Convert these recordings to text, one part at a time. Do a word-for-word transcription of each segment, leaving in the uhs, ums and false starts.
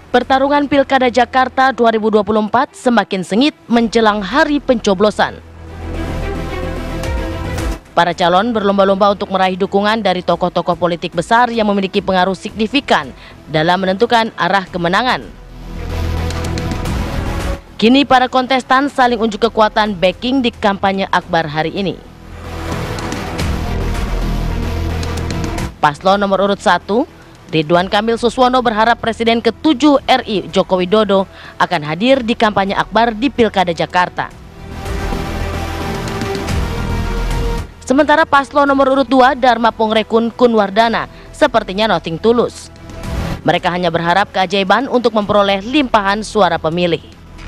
Pertarungan Pilkada Jakarta dua ribu dua puluh empat semakin sengit menjelang hari pencoblosan. Para calon berlomba-lomba untuk meraih dukungan dari tokoh-tokoh politik besar yang memiliki pengaruh signifikan dalam menentukan arah kemenangan. Kini para kontestan saling unjuk kekuatan backing di kampanye akbar hari ini. Paslon nomor urut satu, Ridwan Kamil Suswono berharap Presiden ketujuh R I Joko Widodo akan hadir di kampanye akbar di Pilkada Jakarta. Sementara paslon nomor urut dua, Dharma Pongrekun Kunwardana, sepertinya nothing tulus. Mereka hanya berharap keajaiban untuk memperoleh limpahan suara pemilih.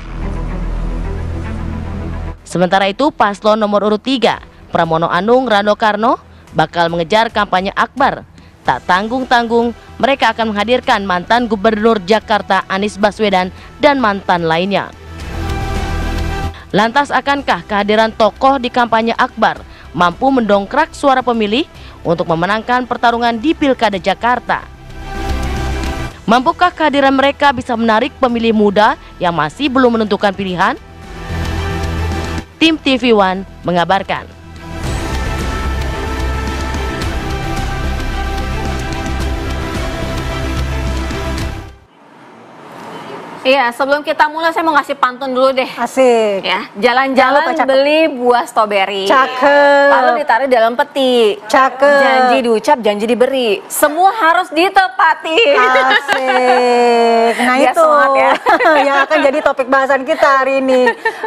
Sementara itu, paslon nomor urut tiga, Pramono Anung Rano Karno, bakal mengejar kampanye akbar. Tak tanggung-tanggung, mereka akan menghadirkan mantan Gubernur Jakarta Anies Baswedan dan mantan lainnya. Lantas akankah kehadiran tokoh di kampanye akbar mampu mendongkrak suara pemilih untuk memenangkan pertarungan di Pilkada Jakarta? Mampukah kehadiran mereka bisa menarik pemilih muda yang masih belum menentukan pilihan? Tim T V One mengabarkan. Iya, sebelum kita mulai saya mau ngasih pantun dulu deh. Asik. Ya, jalan-jalan beli buah stroberi. Cakep. Lalu ditaruh dalam peti. Cakep. Janji diucap, janji diberi. Semua harus ditepati. Asik. Nah Biar itu semangat ya. yang akan jadi topik bahasan kita hari ini.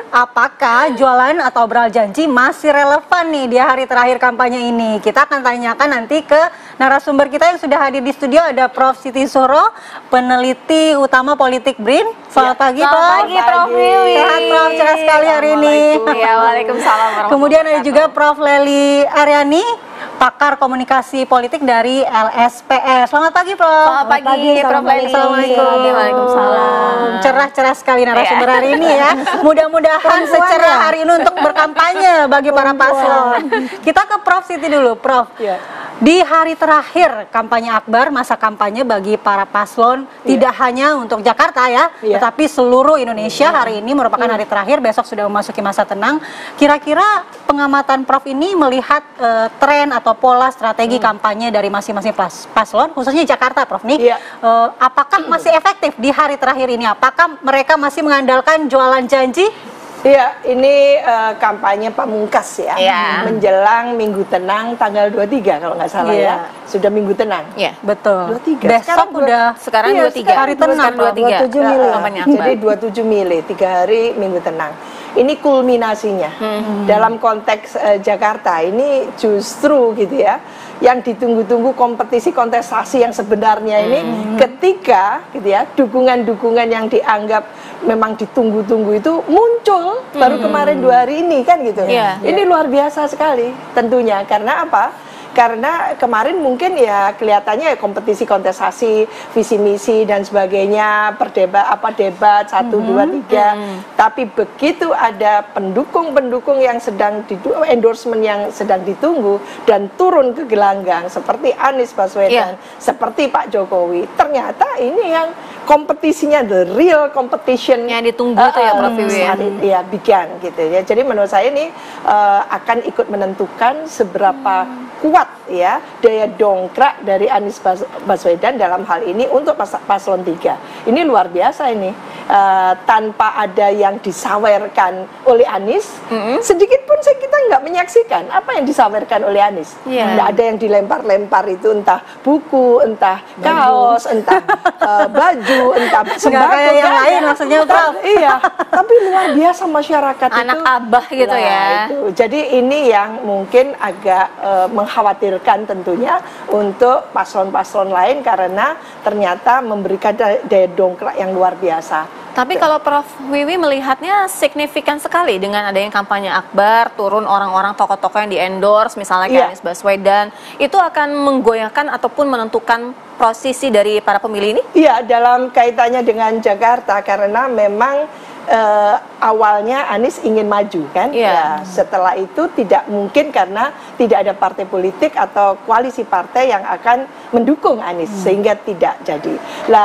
Apakah jualan atau beral janji masih relevan nih di hari terakhir kampanye ini? Kita akan tanyakan nanti ke narasumber kita yang sudah hadir di studio. Ada Prof Siti Zuhro, peneliti utama Politik B R I N. Selamat pagi, Selamat Prof. pagi, Prof Wiwi. Sehat, Prof. Cerah sekali hari ini. Ya, waalaikumsalam. Kemudian ada juga Prof Lely Aryani, pakar komunikasi politik dari L S P S. Selamat pagi, Prof. Selamat pagi, Prof Lely. Assalamualaikum. Waalaikumsalam. Cerah-cerah sekali narasumber hari ini ya. Mudah-mudahan secerah hari ini untuk berkampanye bagi para paslon. Kita ke Prof Siti dulu, Prof. Ya. Di hari terakhir kampanye akbar, masa kampanye bagi para paslon, ya. tidak hanya untuk Jakarta ya, ya. tetapi seluruh Indonesia. Hari ini merupakan hari terakhir, besok sudah memasuki masa tenang. Kira-kira pengamatan Prof ini melihat uh, tren atau pola strategi hmm. kampanye dari masing-masing pas paslon, khususnya Jakarta, Prof nih, ya. uh, apakah masih efektif di hari terakhir ini? Apakah mereka masih mengandalkan jualan janji? Iya, ini uh, kampanye pamungkas ya, ya, menjelang Minggu Tenang tanggal dua puluh tiga kalau nggak salah ya, ya. Sudah Minggu Tenang. Iya, betul. dua puluh tiga. Besok sekarang udah sekarang iya, dua puluh tiga hari tenang, dua puluh tiga. dua puluh tujuh Mili. Uh, Jadi dua puluh tujuh Mili, tiga hari Minggu Tenang. Ini kulminasinya hmm. dalam konteks uh, Jakarta ini justru gitu ya, yang ditunggu-tunggu kompetisi kontestasi yang sebenarnya ini hmm. ketika gitu ya dukungan-dukungan yang dianggap memang ditunggu-tunggu itu muncul hmm. baru kemarin dua hari ini kan gitu. Yeah. Ini luar biasa sekali tentunya karena apa? Karena kemarin mungkin ya kelihatannya ya kompetisi kontestasi, visi misi dan sebagainya, perdebat apa debat satu dua tiga. Tapi begitu ada pendukung-pendukung yang sedang di endorsement yang sedang ditunggu dan turun ke gelanggang seperti Anies Baswedan, yeah. seperti Pak Jokowi, ternyata ini yang kompetisinya the real competition yang ditunggu uh, itu ya Prof Wiwi ya. Ya began gitu ya. Jadi menurut saya ini uh, akan ikut menentukan seberapa hmm. kuat ya daya dongkrak dari Anies Bas Baswedan dalam hal ini untuk pas paslon tiga. Ini luar biasa ini. Uh, tanpa ada yang disawerkan oleh Anies, mm-hmm. sedikit pun saya kita nggak menyaksikan apa yang disawerkan oleh Anies. Yeah. Nggak ada yang dilempar-lempar itu entah buku, entah baju. kaos, entah uh, baju, entah sembako kayak yang kan? lain maksudnya, Prof. Iya, tapi luar biasa masyarakat anak itu. abah gitu nah, ya. Itu. Jadi ini yang mungkin agak uh, mengkhawatirkan tentunya untuk paslon-paslon lain karena ternyata memberikan daya dongkrak yang luar biasa. Tapi kalau Prof Wiwi melihatnya signifikan sekali dengan adanya kampanye akbar, turun orang-orang tokoh-tokoh yang di-endorse, misalnya kayak yeah. Anies Baswedan, itu akan menggoyahkan ataupun menentukan posisi dari para pemilih ini? Iya, dalam kaitannya dengan Jakarta, karena memang uh, awalnya Anies ingin maju kan, yeah. ya, setelah itu tidak mungkin karena tidak ada partai politik atau koalisi partai yang akan mendukung Anies, hmm. sehingga tidak jadi. Lah,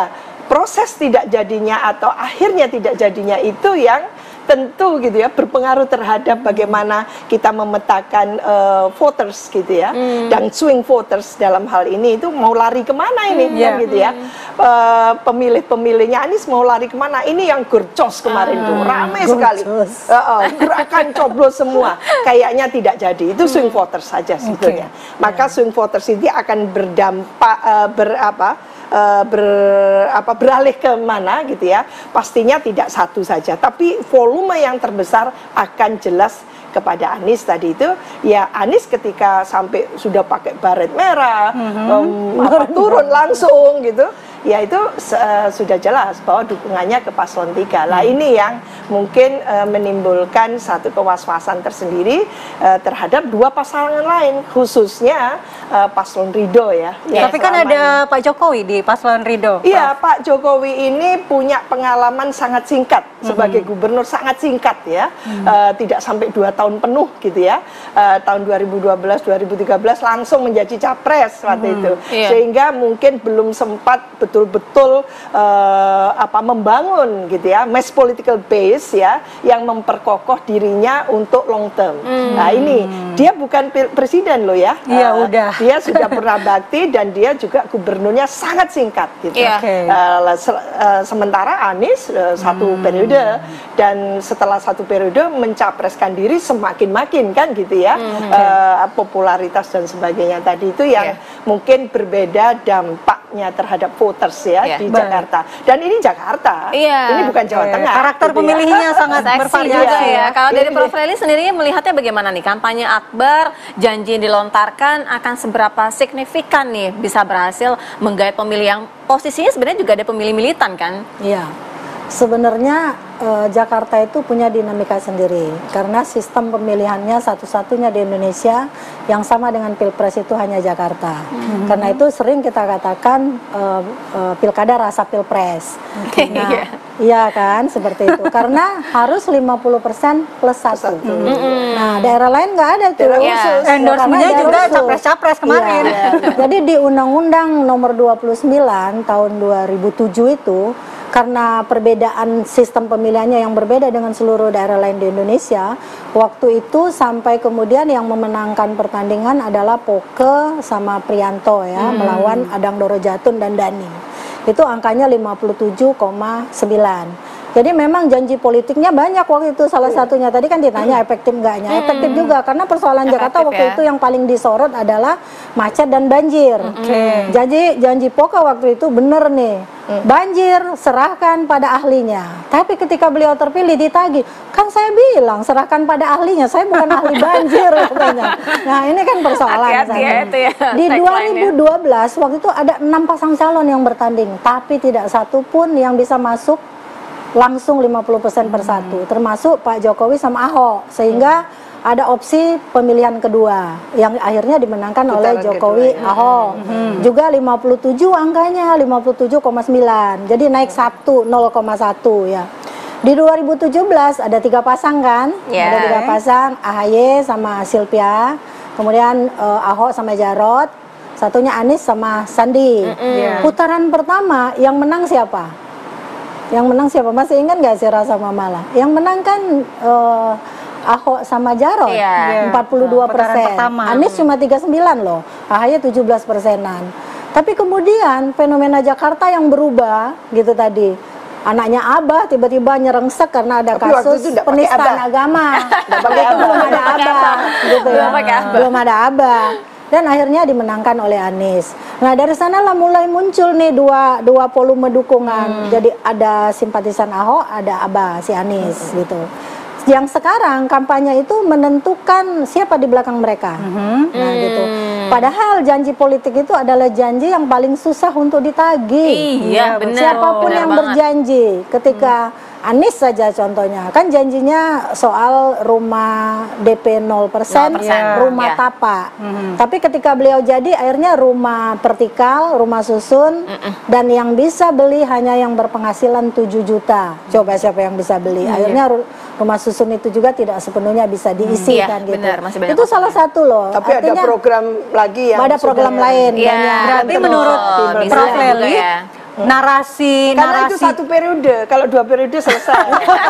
proses tidak jadinya atau akhirnya tidak jadinya itu yang tentu gitu ya berpengaruh terhadap bagaimana kita memetakan uh, voters gitu ya, hmm. dan swing voters dalam hal ini itu mau lari kemana ini, hmm, kan yeah. gitu ya, uh, pemilih-pemilihnya Anies mau lari kemana, ini yang gercos kemarin hmm. tuh ramai sekali, uh, uh, gerakan coblos semua, kayaknya tidak jadi, itu swing voters saja sebetulnya, okay. maka yeah. swing voters ini akan berdampak uh, berapa Uh, ber, apa, beralih ke mana gitu ya, pastinya tidak satu saja, tapi volume yang terbesar akan jelas kepada Anies tadi itu. Ya Anies ketika sampai sudah pakai baret merah, mm-hmm. um, apa, turun langsung gitu, ya itu uh, sudah jelas bahwa dukungannya ke paslon tiga. Lah hmm. ini yang mungkin uh, menimbulkan satu kewaspasan tersendiri uh, terhadap dua pasangan lain, khususnya uh, paslon Ridho ya. ya Tapi kan ada ini. Pak Jokowi di paslon Ridho. Iya, Pak Jokowi ini punya pengalaman sangat singkat sebagai hmm. gubernur, sangat singkat ya, hmm. uh, tidak sampai dua tahun penuh gitu ya. Uh, tahun dua ribu dua belas dua ribu tiga belas langsung menjadi capres waktu hmm. itu, iya. sehingga mungkin belum sempat betul-betul uh, apa membangun gitu ya mass political base ya yang memperkokoh dirinya untuk long term. Hmm. Nah ini dia bukan presiden loh ya. Iya uh, udah. Dia sudah pernah bakti dan dia juga gubernurnya sangat singkat gitu. Yeah. Okay. Uh, se uh, sementara Anies uh, satu hmm. periode dan setelah satu periode mencapreskan diri semakin makin kan gitu ya. Hmm. Uh, popularitas dan sebagainya tadi itu yang yeah. mungkin berbeda dampaknya terhadap voters ya yeah. di Baik. Jakarta. Dan ini Jakarta, yeah. ini bukan Jawa Tengah. Karakter gitu pemilihnya ya. sangat bervariasi ya. Kalau dari Prof Lely sendiri melihatnya bagaimana nih kampanye Akbar, janji yang dilontarkan akan seberapa signifikan nih bisa berhasil menggait pemilih yang posisinya sebenarnya juga ada pemilih militan kan? Iya. Sebenarnya eh, Jakarta itu punya dinamika sendiri karena sistem pemilihannya satu-satunya di Indonesia yang sama dengan Pilpres itu hanya Jakarta. Mm-hmm. Karena itu sering kita katakan eh, eh, pilkada rasa Pilpres. Okay, nah, yeah. iya kan seperti itu. Karena harus lima puluh persen plus satu. Mm-hmm. Nah, daerah lain nggak ada tuh. Yeah. Endorsementnya juga capres-capres kemarin. Yeah. Jadi di Undang-Undang Nomor dua puluh sembilan tahun dua ribu tujuh itu karena perbedaan sistem pemilihannya yang berbeda dengan seluruh daerah lain di Indonesia, waktu itu sampai kemudian yang memenangkan pertandingan adalah Poke sama Priyanto ya, hmm. melawan Adang Doro Jatun dan Dhani. Itu angkanya lima puluh tujuh koma sembilan. Jadi memang janji politiknya banyak waktu itu, salah satunya tadi kan ditanya efektif enggaknya, hmm. efektif juga karena persoalan efektif Jakarta waktu ya. Itu yang paling disorot adalah macet dan banjir. Okay. Janji janji Poke waktu itu bener nih, hmm. banjir serahkan pada ahlinya. Tapi ketika beliau terpilih ditagih, kan saya bilang serahkan pada ahlinya, saya bukan ahli banjir katanya. Nah ini kan persoalan. Hati-hati ya, itu ya, di dua ribu dua belas waktu itu ada enam pasang calon yang bertanding, tapi tidak satu pun yang bisa masuk langsung lima puluh persen per satu, termasuk Pak Jokowi sama Ahok, sehingga hmm. ada opsi pemilihan kedua yang akhirnya dimenangkan Putaran oleh Jokowi kedua, ya. Ahok. Hmm. Juga lima puluh tujuh angkanya, lima puluh tujuh koma sembilan, jadi naik satu, nol koma satu ya. Di dua ribu tujuh belas ada tiga pasang kan, yeah. ada tiga pasang, A H Y sama Silvia, kemudian uh, Ahok sama Jarot, satunya Anies sama Sandi. Mm -hmm. yeah. Putaran pertama yang menang siapa? Yang menang siapa? Masih ingat nggak sih Rasa Mamala? Yang menang kan uh, Ahok sama Jarot, yeah. empat puluh dua persen. Anies cuma tiga puluh sembilan loh, A H Y tujuh belas persenan. Tapi kemudian fenomena Jakarta yang berubah gitu tadi. Anaknya Abah tiba-tiba nyerengsek karena ada Tapi kasus penistaan agama. Itu belum ada Abah, gitu ya. Belum ada Abah. Dan akhirnya dimenangkan oleh Anies. Nah dari sanalah mulai muncul nih dua dua volume dukungan. Hmm. Jadi ada simpatisan Ahok, ada Abah si Anies hmm. gitu. Yang sekarang kampanye itu menentukan siapa di belakang mereka. Hmm. Nah gitu. Padahal janji politik itu adalah janji yang paling susah untuk ditagih. Iya, benar. Siapapun benar yang banget. berjanji ketika hmm. Anies saja contohnya, kan janjinya soal rumah D P nol persen, rumah ya. Tapak. Mm-hmm. Tapi ketika beliau jadi, akhirnya rumah vertikal, rumah susun, mm-mm. dan yang bisa beli hanya yang berpenghasilan tujuh juta. Coba siapa yang bisa beli? Mm-hmm. Akhirnya rumah susun itu juga tidak sepenuhnya bisa diisi, mm, kan gitu. Benar, masih banyak itu salah satu loh. Tapi artinya, ada program lagi yang ada program yang lain. Ya, berarti menurut Prof Lely, narasi Karena itu narasi satu periode, kalau dua periode selesai.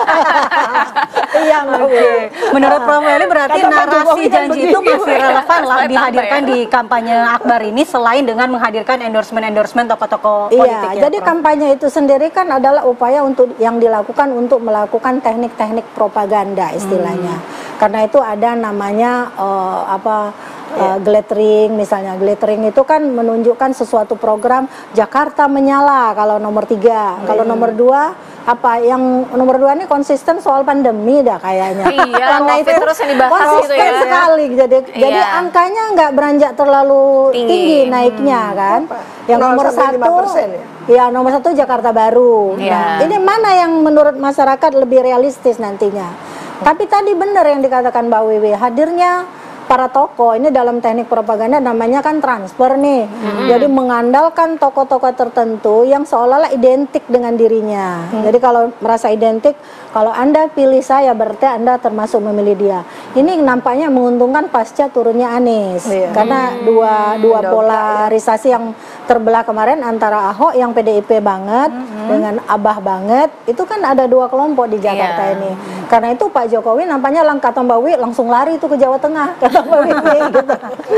Iya, Mbak Oke. Menurut Prof Welly berarti Kata Pak narasi Jokowi kan janji begitu. itu masih relevan lah Sampai dihadirkan tambah di kampanye Akbar ini selain dengan menghadirkan endorsement-endorsement tokoh-tokoh Iya, politik ya, jadi Prof? kampanye itu sendiri kan adalah upaya untuk yang dilakukan untuk melakukan teknik-teknik propaganda istilahnya. Karena itu ada namanya eh, apa eh, glittering misalnya. Glittering itu kan menunjukkan sesuatu program Jakarta menyala kalau nomor tiga. Kalau nomor dua apa yang nomor dua ini konsisten soal pandemi dah kayaknya. Iya, Karena COVID terus yang dibahas gitu konsisten ya. sekali. Jadi jadi Iya. angkanya nggak beranjak terlalu Tinggi. tinggi, naiknya kan. Yang nol nomor sampai lima satu persen ya? ya nomor satu Jakarta Baru. Iya. Nah, ini mana yang menurut masyarakat lebih realistis nantinya? Tapi tadi benar yang dikatakan Mbak Wiwi, hadirnya para tokoh ini dalam teknik propaganda namanya kan transfer nih. Jadi mengandalkan tokoh-tokoh tertentu yang seolah-olah identik dengan dirinya. Jadi kalau merasa identik, kalau Anda pilih saya berarti Anda termasuk memilih dia. Ini nampaknya menguntungkan pasca turunnya Anies. Iya. Karena dua dua Dongkrak, polarisasi yang terbelah kemarin antara Ahok yang P D I P banget dengan Abah banget, itu kan ada dua kelompok di Jakarta Iya. ini. Karena itu Pak Jokowi nampaknya lang kata Mbak Wi langsung lari itu ke Jawa Tengah kata Mbak Wi gitu.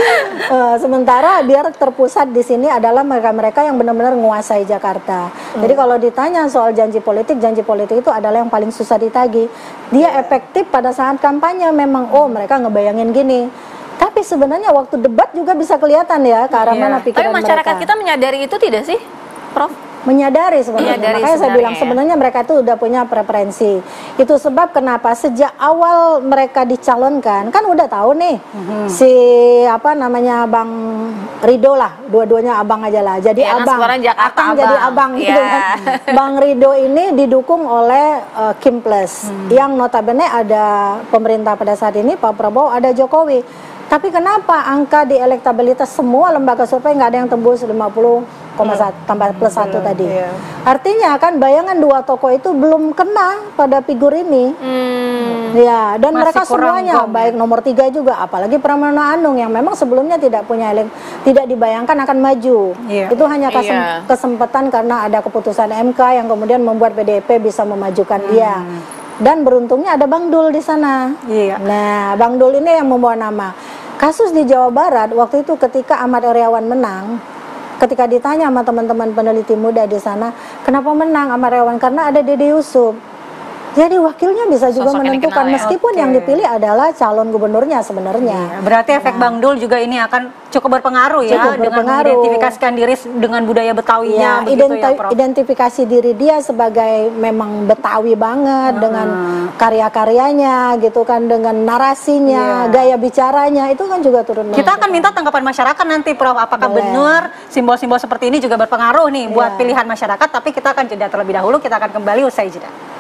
Eh, sementara biar terpusat di sini adalah mereka-mereka yang benar-benar menguasai Jakarta. Jadi kalau ditanya soal janji politik, janji politik itu adalah yang paling susah ditagih. Dia efektif pada saat kampanye memang, oh mereka ngebayangin gini. Tapi sebenarnya waktu debat juga bisa kelihatan ya ke arah Iya. mana Tapi pikiran masyarakat mereka. kita menyadari itu tidak sih, Prof? Menyadari sebenarnya. Menyadari Makanya saya sebenarnya bilang ya. sebenarnya mereka itu udah punya preferensi. Itu sebab kenapa sejak awal mereka dicalonkan kan udah tahu nih si apa namanya Bang Rido lah, dua-duanya abang aja lah. Jadi Ya, kan abang, sekarang Jakarta akan abang. jadi abang gitu Ya. kan. Bang Rido ini didukung oleh uh, Kim Plus, yang notabene ada pemerintah pada saat ini Pak Prabowo, ada Jokowi. Tapi kenapa angka di elektabilitas semua lembaga survei nggak ada yang tembus lima puluh koma satu tambah plus satu tadi. iya. Artinya kan bayangan dua tokoh itu belum kena pada figur ini. Hmm. Ya, dan Masih mereka kurang semuanya gong, baik nomor tiga juga, apalagi Pramono Anung yang memang sebelumnya tidak punya elek, tidak dibayangkan akan maju. Iya. Itu hanya kesem- Iya. kesempatan karena ada keputusan M K yang kemudian membuat P D I P bisa memajukan dia. Dan beruntungnya ada Bang Dul di sana. Iya. Nah, Bang Dul ini yang membawa nama. Kasus di Jawa Barat waktu itu ketika Ahmad Heriawan menang, ketika ditanya sama teman-teman peneliti muda di sana, kenapa menang Ahmad Heriawan? Karena ada Dede Yusuf. Jadi wakilnya bisa juga Sosok yang menentukan dikenal ya. meskipun Oke. yang dipilih adalah calon gubernurnya sebenarnya. Berarti efek Bang Dul juga ini akan cukup berpengaruh ya Cukup dengan berpengaruh. mengidentifikasikan diri dengan budaya Ya, Betawinya begitu identi- ya, Prof. identifikasi diri dia sebagai memang Betawi banget dengan karya-karyanya gitu kan, dengan narasinya, Iya. gaya bicaranya itu kan juga turun. Kita akan minta tanggapan masyarakat nanti, Prof. Apakah Boleh. benar simbol-simbol seperti ini juga berpengaruh nih buat Iya. pilihan masyarakat? Tapi kita akan jeda terlebih dahulu. Kita akan kembali usai jeda.